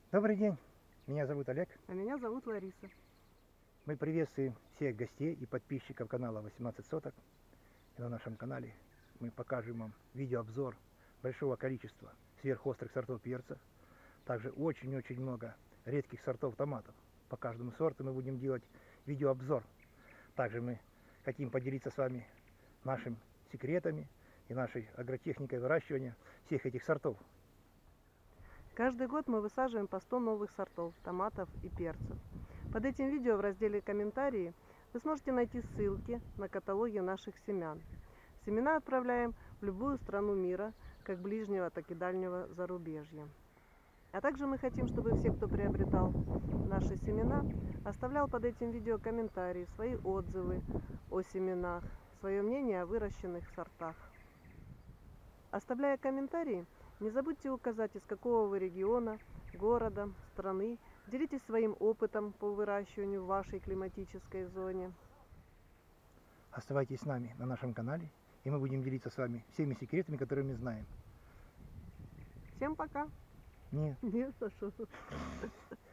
Добрый день, меня зовут Олег. А меня зовут Лариса. Мы приветствуем всех гостей и подписчиков канала 18 соток. И на нашем канале мы покажем вам видеообзор большого количества сверхострых сортов перца. Также очень-очень много редких сортов томатов. По каждому сорту мы будем делать видеообзор. Также мы хотим поделиться с вами нашими секретами и нашей агротехникой выращивания всех этих сортов. Каждый год мы высаживаем по 100 новых сортов томатов и перцев. Под этим видео в разделе «Комментарии» вы сможете найти ссылки на каталоги наших семян. Семена отправляем в любую страну мира, как ближнего, так и дальнего зарубежья. А также мы хотим, чтобы все, кто приобретал наши семена, оставлял под этим видео комментарии, свои отзывы о семенах, свое мнение о выращенных сортах. Оставляя комментарии, не забудьте указать, из какого вы региона, города, страны. Делитесь своим опытом по выращиванию в вашей климатической зоне. Оставайтесь с нами на нашем канале, и мы будем делиться с вами всеми секретами, которые мы знаем. Всем пока! Нет. Нет, а что?